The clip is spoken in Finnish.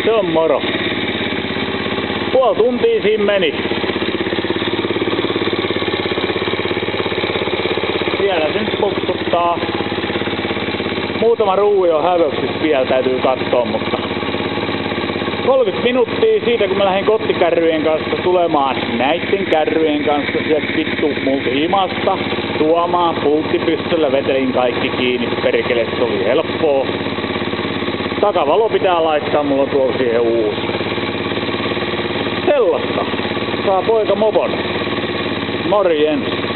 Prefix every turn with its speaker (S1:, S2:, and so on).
S1: Se on moro. Puoli tuntia siinä meni. Vielä se nyt puksuttaa. Muutama ruuvi on hävöksissä vielä, täytyy katsoa, mutta 30 minuuttia siitä, kun mä lähdin kottikärryjen kanssa tulemaan näitten kärryjen kanssa sieltä vittu multa himasta tuomaan pulttipystöllä, vetelin kaikki kiinni, perkele, se oli helppoa. Takavalo pitää laittaa, mulla on tuolla siihen uusi. Sellaista. Saa poika mopon. Morjens.